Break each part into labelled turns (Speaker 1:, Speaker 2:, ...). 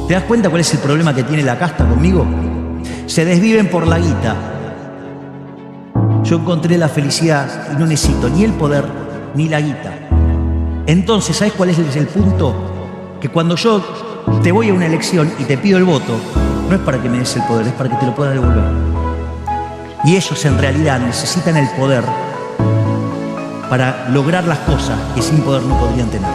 Speaker 1: ¿Te das cuenta cuál es el problema que tiene la casta conmigo? Se desviven por la guita. Yo encontré la felicidad y no necesito ni el poder ni la guita. Entonces, ¿sabes cuál es el punto? Que cuando yo te voy a una elección y te pido el voto, no es para que me des el poder, es para que te lo pueda devolver. Y ellos en realidad necesitan el poder para lograr las cosas que sin poder no podrían tener.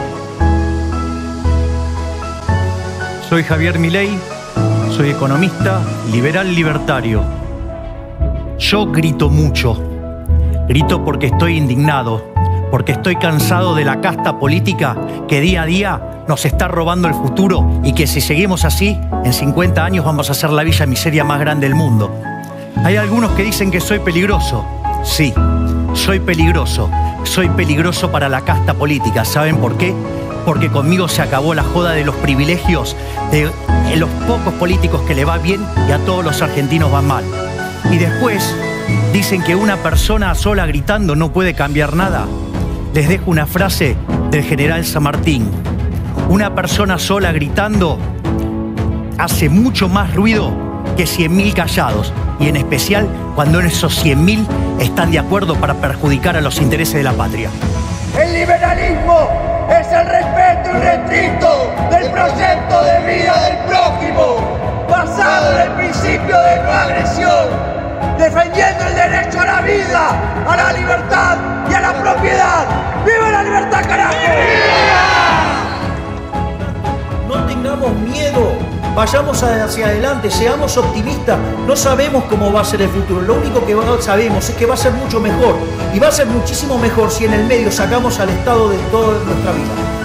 Speaker 2: Soy Javier Milei, soy economista, liberal libertario. Yo grito mucho. Grito porque estoy indignado, porque estoy cansado de la casta política que día a día nos está robando el futuro y que si seguimos así, en 50 años vamos a ser la villa miseria más grande del mundo. Hay algunos que dicen que soy peligroso. Sí, soy peligroso. Soy peligroso para la casta política. ¿Saben por qué? Porque conmigo se acabó la joda de los privilegios de los pocos políticos que le va bien y a todos los argentinos van mal. Y después dicen que una persona sola gritando no puede cambiar nada. Les dejo una frase del general San Martín. Una persona sola gritando hace mucho más ruido que 100.000 callados, y en especial cuando esos 100.000 están de acuerdo para perjudicar a los intereses de la patria.
Speaker 3: El liberalismo es el respeto irrestricto del proyecto de vida del prójimo, basado en el principio de no agresión, defendiendo el derecho a la vida, a la libertad y a la propiedad. ¡Viva la libertad, carajo!
Speaker 1: No tengamos miedo, vayamos hacia adelante, seamos optimistas. No sabemos cómo va a ser el futuro, lo único que sabemos es que va a ser mucho mejor, y va a ser muchísimo mejor si en el medio sacamos al Estado de toda nuestra vida.